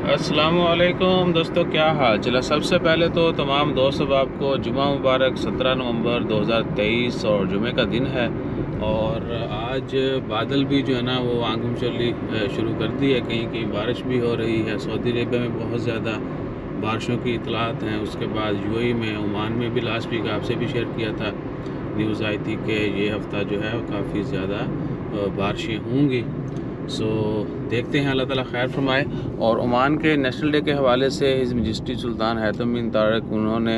अस्सलामुअलैकुम दोस्तों, क्या हाल चला। सबसे पहले तो तमाम दोस्त अहबाब को जुमा मुबारक। 17 नवंबर 2023 और जुमे का दिन है। और आज बादल भी जो है ना वो आगमचली शुरू कर दी है। कहीं कहीं बारिश भी हो रही है। सऊदी अरेबिया में बहुत ज़्यादा बारिशों की इतलात हैं। उसके बाद यूएई में, ओमान में भी लास्ट वीक आपसे भी शेयर किया था, न्यूज़ आई थी कि ये हफ़्ता जो है काफ़ी ज़्यादा बारिशें होंगी। देखते हैं, अल्लाह ताला खैर फरमाए। और ओमान के नेशनल डे के हवाले से his majesty Sultan Haitham bin Tariq उन्होंने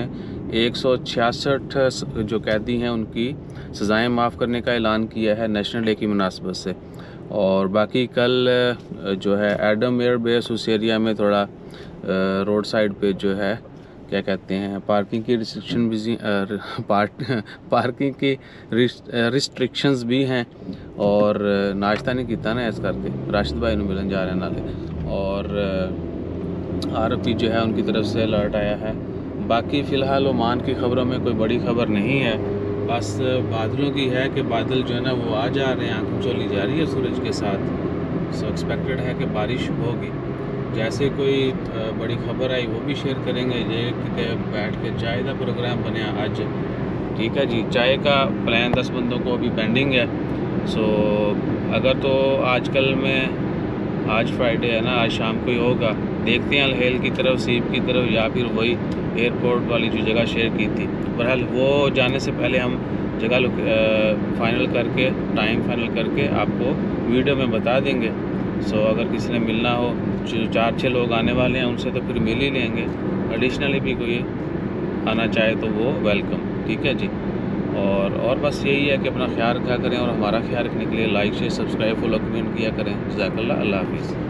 166 जो कैदी हैं उनकी सज़ाएं माफ़ करने का ऐलान किया है नेशनल डे की मुनासबत से। और बाकी कल जो है एडम एयर बेस उस एरिया में थोड़ा रोड साइड पे जो है क्या कहते हैं पार्किंग की रिस्ट्रिक्शन भी पार्किंग की रिस्ट्रिक्शंस भी हैं। और नाश्ता नहीं किया ना, इस करके राशिद भाई ने मिलन जा रहे हैं नाले। और आरपी जो है उनकी तरफ से अलर्ट आया है। बाकी फ़िलहाल ओमान की ख़बरों में कोई बड़ी ख़बर नहीं है, बस बादलों की है कि बादल जो है ना वो आ जा रहे हैं, आंखें चली जा रही है सूरज के साथ। एक्सपेक्टेड है कि बारिश होगी। जैसे कोई बड़ी ख़बर आई वो भी शेयर करेंगे। ये कि बैठ के चाय का प्रोग्राम बने आज, ठीक है जी। चाय का प्लान 10 बंदों को अभी पेंडिंग है। अगर तो आजकल में आज फ्राइडे है ना, आज शाम को ही होगा। देखते हैं अलहेल की तरफ, सीप की तरफ, या फिर वही एयरपोर्ट वाली जो जगह शेयर की थी। बहरहाल वो जाने से पहले हम जगह फाइनल करके, टाइम फाइनल करके आपको वीडियो में बता देंगे। अगर किसी ने मिलना हो, जो 4-6 लोग आने वाले हैं उनसे तो फिर मिल ही लेंगे। एडिशनली भी कोई आना चाहे तो वो वेलकम, ठीक है जी। और बस यही है कि अपना ख्याल रखा करें और हमारा ख्याल रखने के लिए like share subscribe follow comment किया करें। जज़ाकल्लाह, अल्लाह हाफिज़।